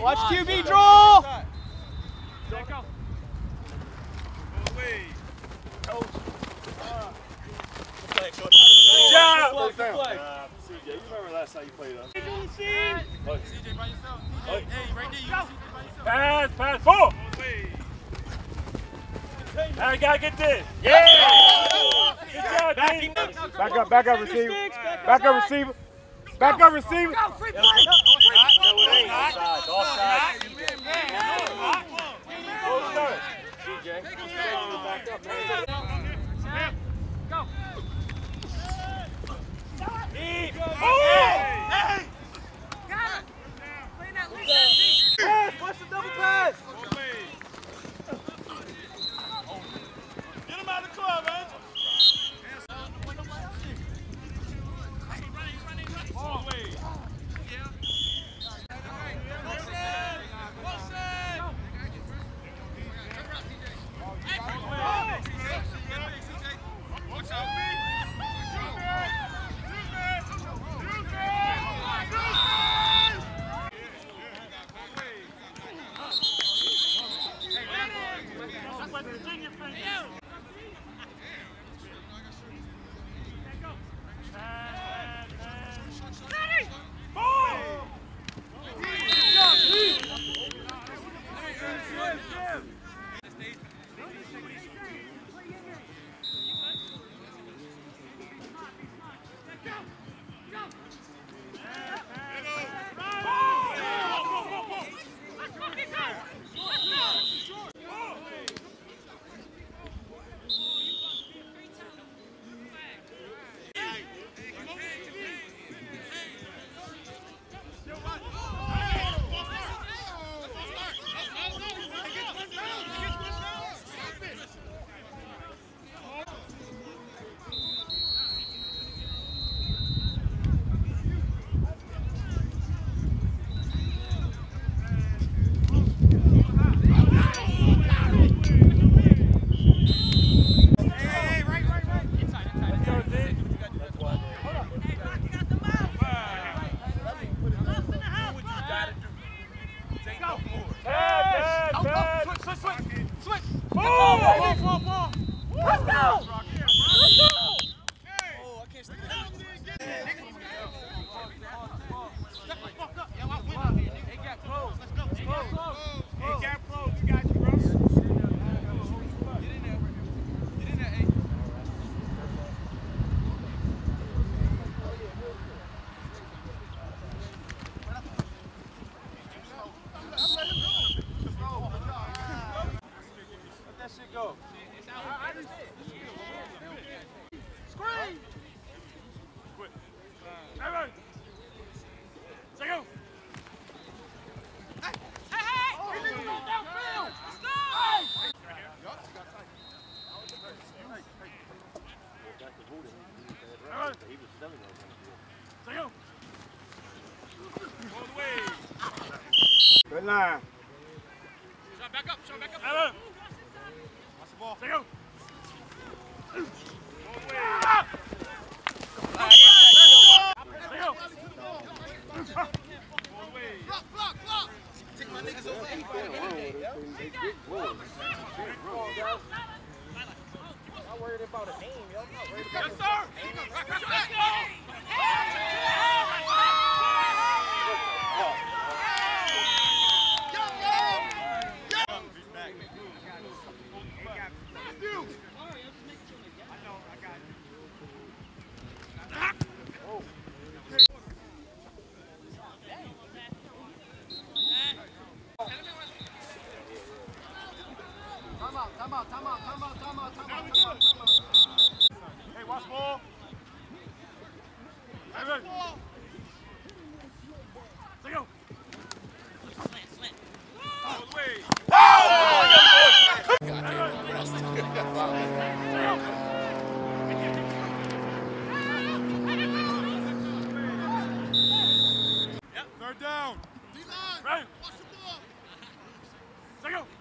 Watch QB draw. Good job. CJ, you remember last time you played us? CJ by yourself. Hey, right there, you go. Pass, ball. Now you gotta get this. Yeah. Good job, back up, receiver. Back up, receiver. Back up, receiver. Offside. CJ. Back up, man. Go. Hey! Got it. Playing that lead. Pass. Watch the double pass. Get him out of the club, man. Good line. Shot back up. Ellen. Watch the ball. Stay go. Block. Take my niggas away. I'm not worried about a name, yo. I'm not worried about yes, sir. Time out. Hey, watch ball. Hey, ready. Stay go. Slant. All the way. Yep. Third down. Right. Watch the ball. Stay go.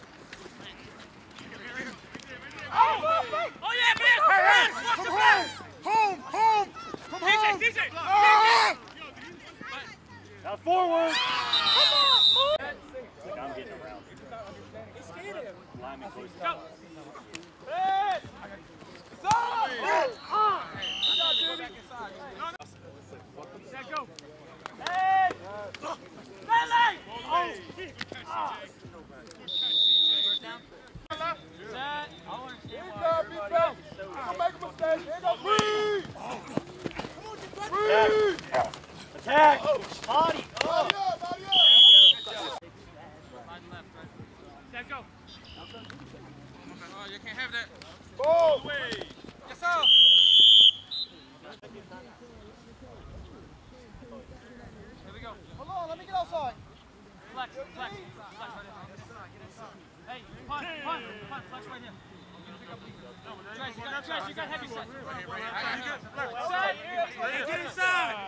Oh yeah, man! Watch the pass! Home! Come DJ! Now forward! Come on! behind me, Coach. Go! Hey! Stop! Set, go! Hey! Lily! Oh! Set. I want to see one. Don't make a mistake. Here goes Reed! Attack! Body up, body up! Set, go! Oh, you can't have that. Ball! Yes, sir. Here we go. Hold on, let me get outside. Flex right here. Hey, punt, flex right here. Trash, you got heavy set. Set. Get inside.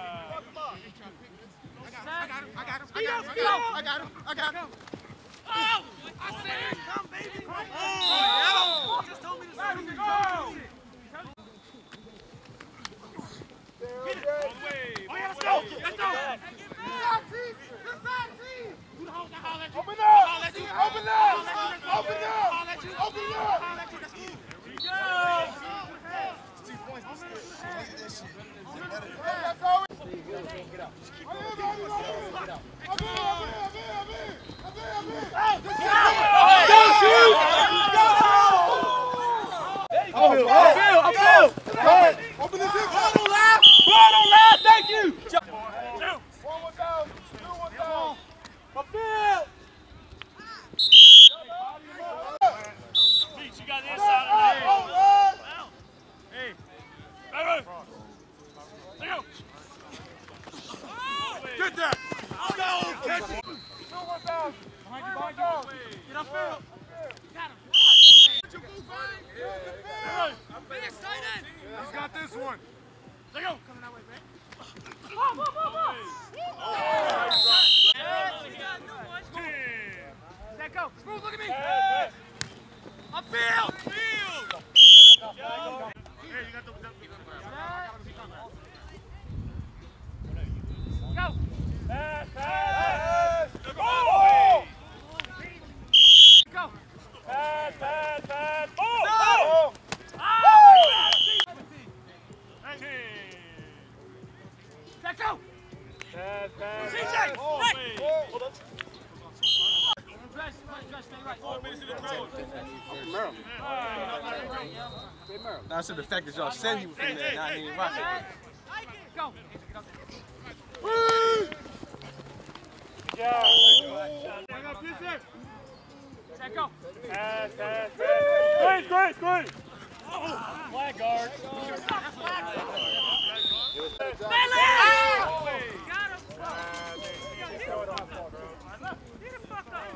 I got him. Oh! I said come, baby. Oh! Just told me to let him go. Get it. Oh, yeah, let's go. Let's go. Open up! Open up! Open up! Open up! Open this in! Don't laugh, thank you. One 1,000, two 1,000. Beach, you got the inside of the hey. Hey, there you go. Get that! Go! Catch it! 2 1,000. Behind you. Get upfield. Got him. He's got this one. There you go. Coming that way, man. Set, go. Smooth, look at me. Upfield. Hey, you got the Go. pass. Go! Go. Pass. Oh! Set, go. Pass. CJ. Oh, Right. hold on. Dress, stay right. Now, so the fact that y'all said he was from there, now he ain't rocking. Go. Yeah. Set, go. Pass. Great. Flag guard. Bailey! Got him. Get the fuck up.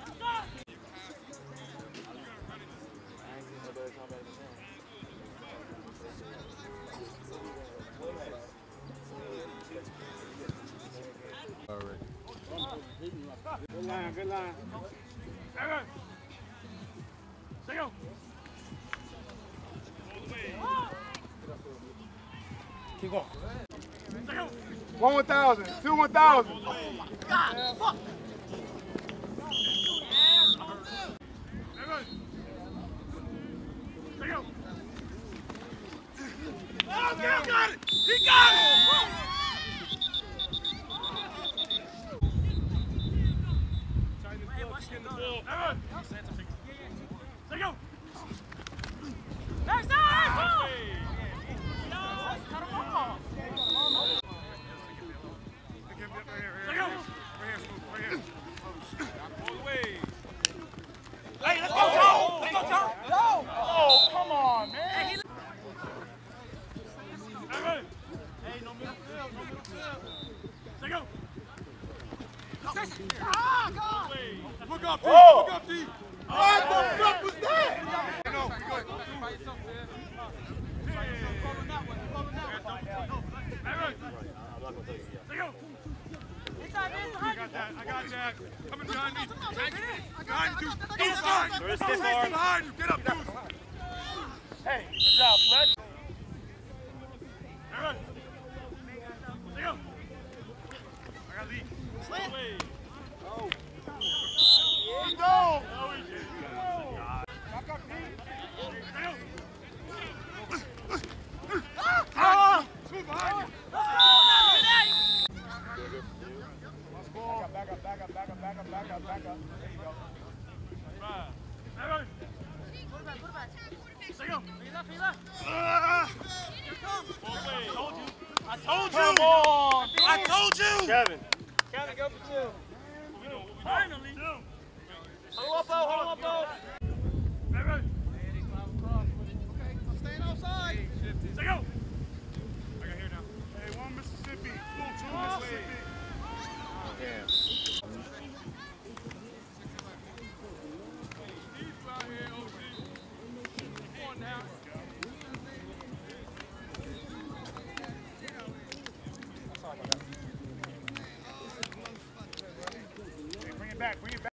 Good line. There you go. Keep going. There you go. 1 1,000, 2 1,000. God, fuck. There you go. Oh, Gil got it. He got it. There you go. Next time. Cut him off. There you go. Hey, let's go, Joe. Let's go, Joe. Joe. Oh, come on, man. Hey, no middle field. There you go. Ah, God. Look up, D. Oh. Look up, D. What the fuck was that? No, good. By yourself, man. By yourself. Calling that one. There you go. Inside, man. Behind you. I got that. Coming behind me. Behind you. Inside. There is stiff arm. Behind you. Get up, dude. Hey, good job, Fletch. There you go. I got lead. Slant. Away. He go. Oh, he did. I told you! Come on! I told you! Kevin. Kevin, go for 2. Finally! Hold up, hold up, hold. Staying outside. Say go! Hey, 1 Mississippi. 2 Mississippi. Bring it back.